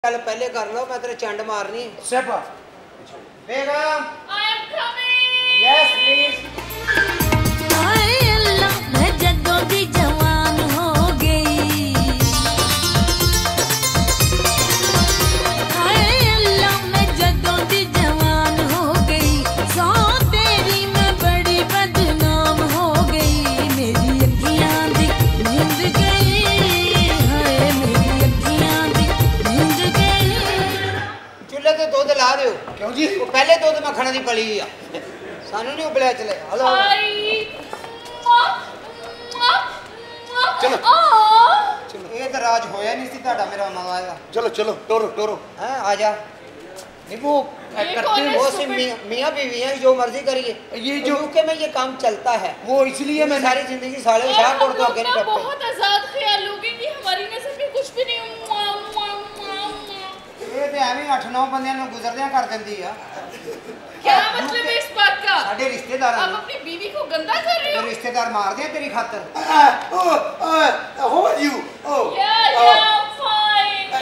चल पहले कर लो, मैं तेरे चंड मारनी। Step up. Begum, I am coming. yes please। हाय अल्लाह मैं जदों दी जवान हो गई, हाय अल्लाह मैं जदों दी जवान हो गई, सौ तेरी मैं बड़ी बदनाम हो गई, मेरी अखियां दी नींद गई, हाय मेरी अखियां दी नींद गई। चूल्हे ते दूध ला रहे हो क्यों जी? वो पहले दूध मखण दी पली आ, सानू नहीं उबलिया चले। हेलो चलो ये तो राज होया नहीं सी ਤੁਹਾਡਾ मेरा मामा का। चलो चलो टोरो टोरो। हैं आजा नीबू करते हो से मियां बीवी हैं, जो मर्जी करिए। ये जो यूके में ये काम चलता है, वो इसलिए मैं सारी जिंदगी साले शाह कोट तो आगे नहीं टपके। बहुत आजाद ख्याल लोगे कि हमारी नस्ल में कुछ भी नहीं। ये तो एवं 8-9 बंदियां नु गुजरदियां कर दिंदी आ। क्या मतलब है इस बात का? साडे रिश्तेदार आप अपनी बीवी को गंदा कर रहे हो? रिश्तेदार मार दिया तेरी खातर। how are you? fine.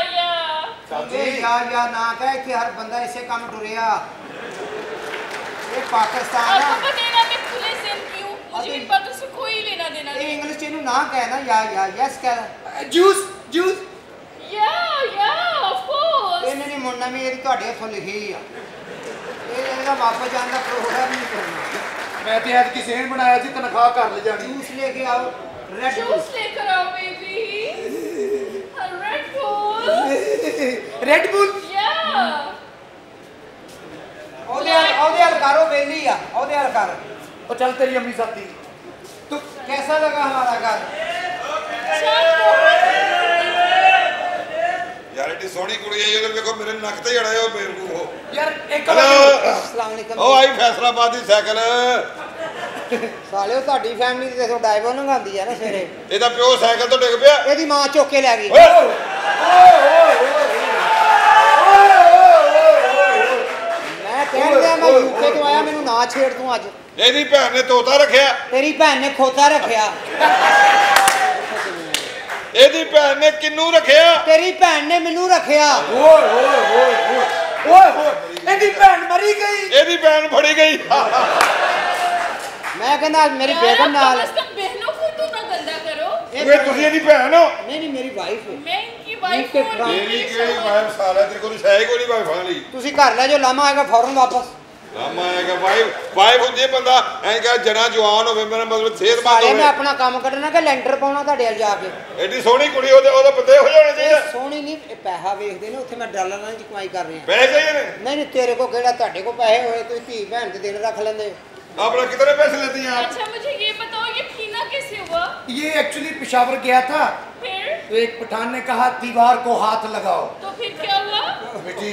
या ना कह कि हर बंदा इसे काम टुरिया। ये पाकिस्तान है। आपको पता है ना मैं खुले से क्यों? मुझे इन बातों से कोई लेना देना ये नहीं। इंग्लिश इनु ना कहना या यस कह। Juice juice. of course. ਇਹਨੇ ਨਹੀਂ ਮੁੰਡਾ ਵੀ ਇਹਦੀ ਤੁਹਾਡੇ ਹੱਥੋਂ ਲਿਖੀ ਆ। ਇਹਦਾ ਵਾਪਸ ਜਾਣ ਦਾ ਪ੍ਰੋਗਰਾਮ ਨਹੀਂ ਕਰਨਾ। मैं तो आज किसी ने बनाया जी तनख्वाह कर ले जानी। जूस लेके आओ, रेड जूस लेकर आओ baby. Red Bull. Red Bull. ਉਹਦੇ ਹਲ ਕरो बेली आ, ਉਹਦੇ हल कर। तो चल तेरी अम्मी साथी। तो कैसा लगा हमारा घर? यार एडी सोहनी कुड़ी है, ये देखो मेरे नक ते जड़ा है ओ बेवकूफ हो। यार एक अस्सलाम वालेकुम। ओ आई फैसलाबाद दी साइकिल ਸਾਲਿਓ ਤੁਹਾਡੀ ਫੈਮਿਲੀ ਤੇ ਦੇਖੋ ਡਾਈਵਰ ਨਗਾਉਂਦੀ ਆ ਨਾ ਸਵੇਰੇ। ਇਹਦਾ ਪਿਓ ਸਾਈਕਲ ਤੋਂ ਡਿੱਗ ਪਿਆ, ਇਹਦੀ ਮਾਂ ਚੁੱਕ ਕੇ ਲੈ ਗਈ। ਮੈਂ ਕਹਿੰਦਾ ਮੈਂ ਯੂਕੇ ਤੋਂ ਆਇਆ, ਮੈਨੂੰ ਨਾ ਛੇੜ ਤੂੰ ਅੱਜ। ਇਹਦੀ ਭੈਣ ਨੇ ਤੋਤਾ ਰੱਖਿਆ, ਤੇਰੀ ਭੈਣ ਨੇ ਖੋਤਾ ਰੱਖਿਆ। ਇਹਦੀ ਭੈਣ ਨੇ ਕਿੰਨੂ ਰੱਖਿਆ, ਤੇਰੀ ਭੈਣ ਨੇ ਮੈਨੂੰ ਰੱਖਿਆ। ਇਹਦੀ ਭੈਣ ਮਰੀ ਗਈ, ਇਹਦੀ ਭੈਣ ਫੜੀ ਗਈ। मैं कहना मेरी बेगम नाल। बहनों को तो ना गंदा करो। ਓਏ ਤੁਸੀਂ ਇਹਦੀ ਭੈਣ ਹੋ? नहीं मेरी वाइफ है। मैं इनकी वाइफ के हूं। ਤੇਰੀ ਕਿਹੜੀ ਵਾਈਫ ਸਾਲਾ, ਤੇਰੇ ਕੋਲ ਸ਼ਾਇ ਕੋਈ ਨਹੀਂ ਵਾਈਫ ਵਾਲੀ। तुसी घर ले जो लामा आएगा फौरन वापस। ਲਾਮਾ ਆਏਗਾ ਵਾਈਫ ਹੁੰਦੀ ਹੈ ਬੰਦਾ ਐਂ ਕਹ ਜਣਾ ਜਵਾਨ ਹੋਵੇ, ਮੇਰਾ ਮਤਲਬ ਸਿਹਤਮੰਦ साले मैं ਹੋਵੇ। अपना काम कटना कि लेंटर पाਉਣਾ ਤੁਹਾਡੇ ਵੱਲ ਜਾ ਕੇ। ਐਡੀ ਸੋਹਣੀ ਕੁੜੀ ਉਹਦੇ ਬੰਦੇ ਹੋ ਜਾਣੇ ਇਹ ਚਾਹੀਦੇ। ਸੋਹਣੀ ਨਹੀਂ, ਇਹ ਪੈਸਾ ਵੇਖਦੇ ਨੇ, ਉੱਥੇ ਮੈਂ ਡਾਲਰਾਂ ਦੀ ਕਮਾਈ ਕਰ ਰਿਹਾ। ਪੈਸੇ ਚਾਹੀਦੇ ਨੇ? ਨਹੀਂ ਤੇਰੇ ਕੋ ਕਿਹੜਾ, ਤੁਹਾਡੇ ਕੋ ਪੈਸੇ ਹੋਏ ਤੁਸੀਂ ਧੀ ਭੈਣ ਦੇ ਦਿਨ ਰੱਖ ਲੈਂਦੇ। ਆਪਣਾ कितने पैसे लेती हैं आप? अच्छा मुझे ये बताओ ये पीना कैसे हुआ? ये एक्चुअली पेशावर गया था, फिर तो एक पठान ने कहा दीवार को हाथ लगाओ। तो फिर क्या हुआ? बेटी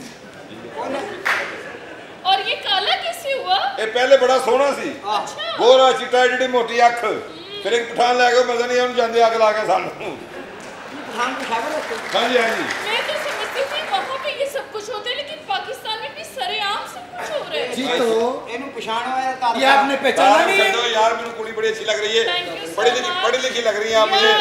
और ये काला कैसे हुआ? ये पहले बड़ा सोहना सी, अच्छा गोरा चिट्टा एडी मोटी अख, फिर एक पठान लैके मजा नहीं आउन जांदे अग ला के सानू। पठान पेशावर रखते। हां जी हां जी। मैं तो समझती थी वहाँ पे ये सब कुछ होता है, लेकिन पाकिस्तान में भी सरेआम सब कुछ हो रहा है। जी तो ਇਹਨੂੰ ਪਛਾਣ ਹੋਇਆ ਤਾਂ ये आपने पहचाना नहीं है? छो यार, मेनू कुड़ी बड़ी अच्छी लग रही है, Thank you so पढ़ी लिखी लग रही है आप मुझे।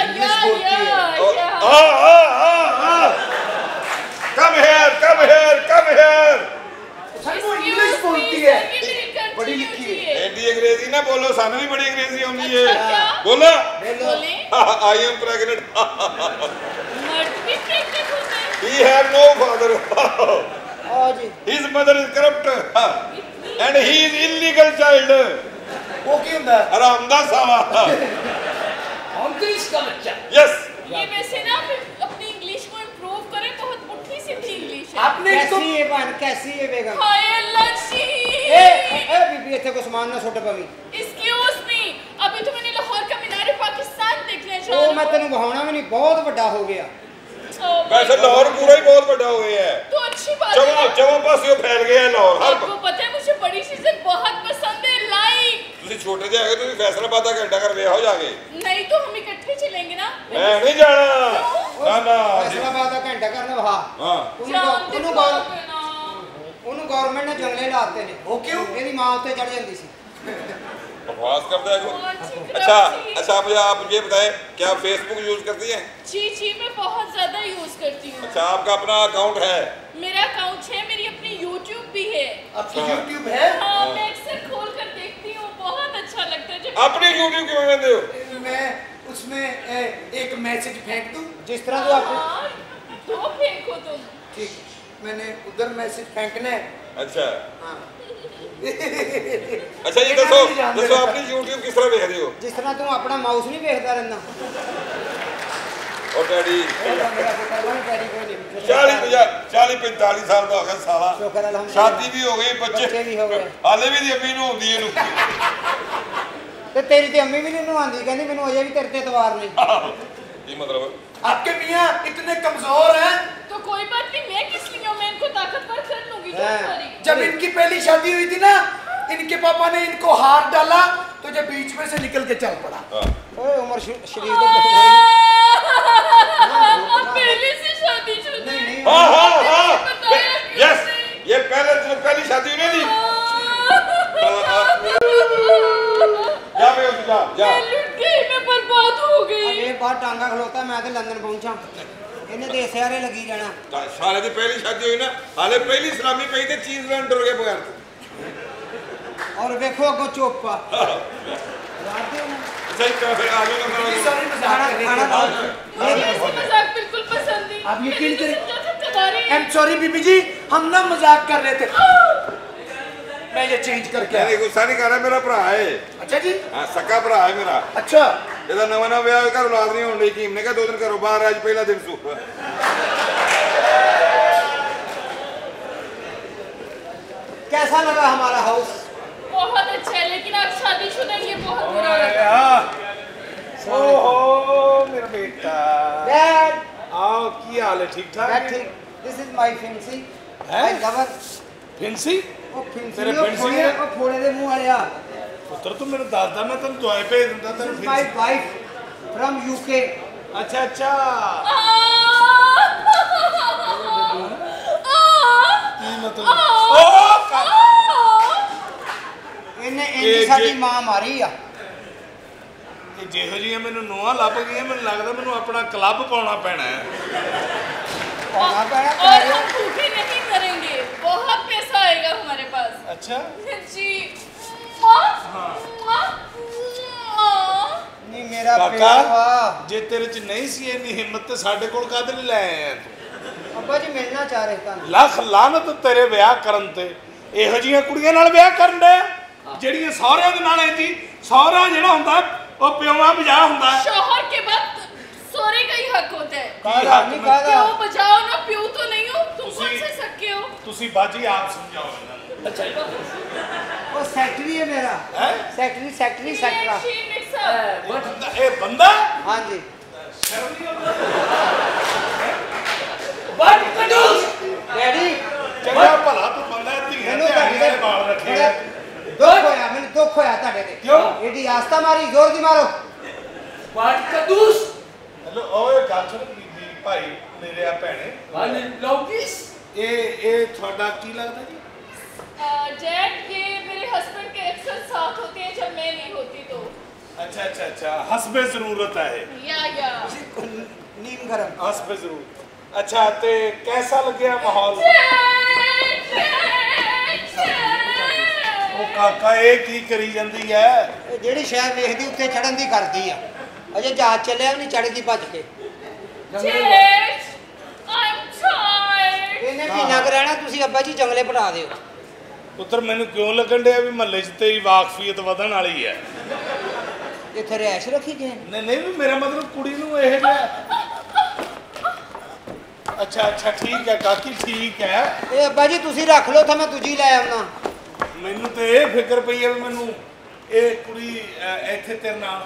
Come here. वो इंग्लिश बोलती है, बड़ी लिखी है। एडी अंग्रेजी ना बोलो, सानू भी बड़ी अंग्रेजी आउंदी है। क्या? बोलो बोले आई एम प्रेग्नेंट। मर्द भी प्रेग्नेंट होता है? He have no father. ਆ ਜੀ His mother is corrupt and he is illegal child. वो क्या होता है? हराम दा साला। इंग्लिश का बच्चा। Yes. ये वैसे ना आप अपनी इंग्लिश को इम्प्रूव करें, बहुत मुट्ठी सीधी इंग्लिश है। आपने इसको कैसी है बहन, कैसी है बेगम? हाय अल्लाह जी। ए बीबी ਇੱਥੇ ਕੋਈ ਸਮਾਨ ਨਾ ਸੁੱਟ ਪਵੀ। Excuse me, अभी तो मैंने लाहौर का मीनार पाकिस्तान देखने जा ਉਹ ਮੈਂ ਤੈਨੂੰ ਵਹਾਉਣਾ भी नहीं, बहुत ਵੱਡਾ हो गया। वैसे लाहौर पूरा ही बहुत बड़ा हो गया है, तो अच्छी बात है। चवा पासे फैल गया है लाहौर। हर आपको पता है मुझे बड़ी चीजें बहुत पसंद है, लाइक। ਤੁਸੀਂ ਛੋਟੇ ਜਿਹੇ ਹੈਗੇ, ਤੁਸੀਂ ਫੈਸਲਾਬਾਦ ਦਾ ਘੰਟਾ ਕਰ ਵੇਖੋ ਜਾਗੇ। नहीं तो हम इकट्ठे चलेंगे ना। मैं नहीं जाना ना। फैसलाबाद ਦਾ ਘੰਟਾ ਕਰਨਾ ਵਹਾ। हाँ जानते ਉਹਨੂੰ तो ਗੌਰ- हो ना। ਉਹਨੂੰ ਗਵਰਨਮੈਂਟ ਨੇ ਜੰਗਲੇ ਲਾਤੇ ਨੇ। ਉਹ ਕਿਉਂ? ਇਹਦੀ ਮਾਂ ਉੱਤੇ ਚੜ ਜਾਂਦੀ ਸੀ। बकवास करता है हाँ, कुछ। ठीक अच्छा है। अच्छा, मुझे आप ये बताएं, क्या आप फेसबुक यूज करती हैं? जी मैं बहुत ज्यादा यूज करती हूँ। अच्छा, आपका अपना अकाउंट है? मेरा अकाउंट है, मेरी अपनी यूट्यूब भी है। आपकी YouTube है? हाँ, मैं अक्सर खोल कर देखती हूँ, बहुत अच्छा लगता है जब अपनी यूट्यूब क्यों कहते हो? मैं उसमें एक मैसेज फेंक दूं? जिस तरह तो आप हाँ, दो फेंको तुम। ठीक, मैंने उधर मैसेज फेंकना है। अच्छा हाँ। अच्छा, ये दसो दसो अपनी यूट्यूब किस तरह देख रहे हो? जिस तरह तू अपना माउस नहीं देखता रहना। और डैडी मेरा बेटा कोई डैडी कोई नहीं। 40-45 साल का हो गया साला, शुक्र अल्हम्दुलिल्लाह। शादी भी हो गई, बच्चे भी हो गए। हाले भी दी अम्मी ਨੂੰ ਹੁੰਦੀ ਇਹਨੂੰ। ਤੇ ਤੇਰੀ ਤੇ ਅੰਮੀ ਵੀ ਨਹੀਂ ਆਂਦੀ, ਕਹਿੰਦੀ ਮੈਨੂੰ ਅਜੇ ਵੀ ਤੇਰੇ ਤੇ ਇਤਬਾਰ ਨਹੀਂ। ਕੀ ਮਤਲਬ? आपके मियाँ इतने कमजोर हैं। तो कोई बात नहीं, मैं किस लिए हूँ, मैं इनको ताकतवर कर लूंगी। हाँ। जब इनकी पहली शादी हुई थी ना, इनके पापा ने इनको हाथ डाला तो जब बीच में से निकल के चल पड़ा। ਓਏ ਉਮਰ ਸ਼ਰੀਫ ਦੇ अब पहले से शादीशुदा नहीं, नहीं। है। हाँ हाँ हाँ, बताया क्यों यस, नहीं? ये पहली शादी हुई ना जी। जा बे जा जा। मैं लुट गई, मैं बर्बाद हो गई। ਇਹ ਬਾਹਰ ਟਾਂਗਾ ਖਲੋਤਾ, ਮੈਂ ਤੇ ਲੰਡਨ ਪਹੁੰਚਾਂ। ਇਹਨੇ ਤੇ ਸਿਆਰੇ ਲੱਗੀ ਰਹਿਣਾ। साले की पहली शादी हुई ना, हाले पहली सलामी पई ते चीज लैंड टुर गए बगैर। ਔਰ ਵੇਖੋ ਅੱਗੋਂ ਚੁੱਪ ਆ। ਰਾਤ ਦੇ ਉਹਨੂੰ सही कह फिर आ जाओ ना। सॉरी मजाक कर रहे खाना थे। खाओ। मुझे ऐसी मजाक बिल्कुल पसंद नहीं। आप यकीन मैं करें- समझा था तुम्हारी। आई एम सॉरी बीबी जी, हम ना मजाक कर रहे थे। मैं ये चेंज करके नहीं आया। गुस्सा नहीं कर रहा, मेरा भरा है। अच्छा जी। हाँ, सक्का भरा है मेरा। अच्छा, ਇਹਦਾ ਨਵਾਂ ਨਵਾਂ ਵਿਆਹ ਘਰ ਔਲਾਦ ਨਹੀਂ ਹੋਣ ਲਈ ਕੀਮ ਨੇ ਕਿਹਾ 2 ਦਿਨ ਘਰੋਂ ਬਾਹਰ ਅੱਜ ਪਹਿਲਾ ਦਿਨ ਸੂ। कैसा लगा हमारा हाउस? बहुत अच्छा है, लेकिन आप शादीशुदा हैं, ये बहुत बुरा लगा। ओहो मेरा बेटा, डैड, आओ की हाल है? ठीक ठाक डैड है? ठीक। This is my fiancee. हैं? My lover. फिंसी ਉਹ ਫਿੰਸੀ ਤੇਰੇ ਉਹ ਫਿੰਸੀ ਫੋੜੇ- ਹੈ? ਉਹ ਫੋੜੇ ਦੇ ਮੂੰਹ ਵਾਲਿਆ। ਪੁੱਤਰ ਤੂੰ ਮੈਨੂੰ ਦੱਸਦਾ, ਮੈਂ ਤੈਨੂੰ ਦਵਾਈ ਭੇਜ ਦਿੰਦਾ ਤੈਨੂੰ This is my ਫਿੰਸੀ। wife from UK. ਅੱਛਾ ਅੱਛਾ, ਕੀ ਮਤਲਬ? ਇਹਨੇ ਇਹ ਇੰਜ ਸਾਡੀ ਜੇ- ਮਾਂ ਮਾਰੀ ਆ। ਇਹ ਜਿਹੋ ਜਿਹੀਆਂ ਮੈਨੂੰ ਨੂੰਹਾਂ ਲੱਭ ਗਈਆਂ, ਮੈਨੂੰ ਲੱਗਦਾ ਮੈਨੂੰ ਆਪਣਾ ਕਲੱਬ ਪਾਉਣਾ ਪੈਣਾ ਹੈ। ਪਾਉਣਾ ਪੈਣਾ और ਪੈਣਾ। हम भूखे नहीं मरेंगे, बहुत पैसा आएगा हमारे पास। ਅੱਛਾ, जी। ਨਹੀਂ ਮੇਰਾ ਪਿਆਰ ਕਾਕਾ ਵਾ। ਜੇ ਤੇਰੇ 'ਚ ਨਹੀਂ ਸੀ ਇੰਨੀ ਹਿੰਮਤ ਤੇ ਸਾਡੇ ਕੋਲ ਕਾਹਦੇ ਲਈ ਲੈ ਆਇਆ ਤੂੰ? ਅੱਬਾ ਜੀ ਮਿਲਣਾ ਚਾਹ ਰਹੇ ਤੁਹਾਨੂੰ। ਲੱਖ ਲਾਨਤ ਤੇਰੇ ਵਿਆਹ ਕਰਨ ਤੇ। ਇਹੋ ਜਿਹੀਆਂ ਕੁੜੀਆਂ ਨਾਲ ਵਿਆਹ ਕਰਨ ਦੇ ਜਿਹੜੀਆਂ ਸਹੁਰਿਆਂ ਦੇ ਨਾਲ ਇੰਜੀ। ਸਹੁਰਾ ਜਿਹੜਾ ਹੁੰਦਾ ਉਹ ਪਿਓਾਂ ਬਜਾ ਹੁੰਦਾ। शौहर के बाद सोरे का ही हक होता है। ਕਾਹਦਾ ਨਹੀਂ ਕਾਹਦਾ। प्यो बजाओ ना, प्यो तो नहीं हो तुम, कौन उसी- से सक्के हो? ਤੁਸੀਂ ਬਾਜੀ ਆਪ ਸਮਝਾਓ ਇਹਨਾਂ ਨੂੰ। ਉਹ ਸੈਕਟਰੀ ਹੈ ਮੇਰਾ। ਹੈਂ? ਸੈਕਟਰੀ ਸੈਕਟਰੀ ये ਸੈਕਟਰਾ। she mix up। ਇਹ ਬੰਦਾ ਹਾਂਜੀ। ਸ਼ਰਮ ਨਹੀਂ ਆਉਂਦਾ? What condoms? ਡੈਡੀ ਚੰਗਾ ਭਲਾ ਤੂੰ ਬੰਦਾ ਧੀਆਂ ਮੈਨੂੰ ਤੇ ਤੁਹਾਡੇ ਆਈਆਂ ਬਾਲ ਰੱਖੇ ਆ। ਦੁੱਖ ਹੋਇਆ, ਮੈਨੂੰ ਦੁੱਖ ਹੋਇਆ ਤੁਹਾਡੇ ਤੇ। ਕਿਉਂ? ਇਹਦੀ ਆਸਤਾ ਮਾਰੀ, ਜ਼ੋਰ ਦੀ ਮਾਰੋ। What condoms? ਹੈਲੋ, ਓਏ ਗੱਲ ਸੁਣ ਬੀਬੀ ਭਾਈ ਮੇਰੇ ਆ ਭੈਣੇ। One lobbies? ਇਹ ਤੁਹਾਡਾ ਕੀ ਲੱਗਦਾ ਜੀ? डैड, ये मेरे हस्बैंड के अक्सर साथ होते हैं जब मैं नहीं होती तो। अच्छा अच्छा अच्छा, हसबे जरूरत है। या ਨੀਮ ਗਰਮ। हसबे जरूर। अच्छा ते कैसा लगे माहौल? ਉਹ ਕਾਕਾ ਇਹ ਕੀ ਕਰੀ ਜਾਂਦੀ ਹੈ? ਇਹ ਜਿਹੜੀ ਸ਼ੈ ਵੇਖਦੀ ਉੱਤੇ ਚੜਨ ਦੀ ਕਰਦੀ ਆ। ਅਜੇ ਜਹਾਜ਼ ਚੱਲਿਆ ਵੀ ਨਹੀਂ, ਚੜ ਗਈ ਭੱਜ ਕੇ। Dad, I'm tired. ਇਹਨੇ ਮਹੀਨਾ ਕੁ ਰਹਿਣਾ, ਤੁਸੀਂ ਅੱਬਾ ਜੀ ਜੰਗਲੇ ਬਣਾ ਦਿਓ। ਪੁੱਤਰ ਮੈਨੂੰ ਕਿਉਂ ਲੱਗਣ ਡਿਆ ਵੀ ਮਹੱਲੇ 'ਚ ਤੇਰੀ ਵਾਕਫੀਅਤ ਵਧਣ ਵਾਲੀ ਹੈ? ਇੱਥੇ ਰਿਹਾਇਸ਼ ਰੱਖੀ ਗਏ। ਨਹੀਂ ਨਹੀਂ, ਵੀ ਮੇਰਾ ਮਤਲਬ ਕੁੜੀ ਨੂੰ ਇਹ ਜਿਹਾ। ਅੱਛਾ ਅੱਛਾ, ਠੀਕ ਹੈ ਕਾਕੀ, ਠੀਕ ਹੈ। ਇਹ ਅੱਬਾ ਜੀ ਤੁਸੀਂ ਰੱਖ ਲਓ, ਤਾਂ ਮੈਂ ਦੂਜੀ ਲੈ ਆਉਣਾ। ਮੈਨੂੰ ਤੇ ਇਹ ਫਿਕਰ ਪਈ ਹੈ ਵੀ ਮੈਨੂੰ ਇਹ ਕੁੜੀ ਇੱਥੇ ਤੇਰੇ ਨਾਲ।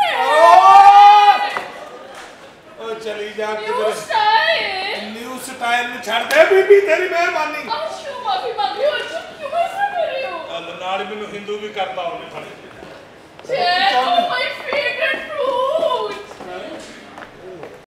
ਉਹ ਚਲੀ ਜਾ You ਕਿਧਰ। tired. ਨਿਊ ਸਟਾਈਲ ਨੂੰ ਛੱਡ ਦੇ ਬੀਬੀ, ਤੇਰੀ ਮਿਹਰਬਾਨੀ। आज क्यों माफी मांग रही हो? तुम क्यों ऐसा कर रही हो? ਨਾਲ ਹੀ ਮੈਨੂੰ ਹਿੰਦੂ ਵੀ ਕਰਤਾ ਉਹਨੇ। Dad, oh my favorite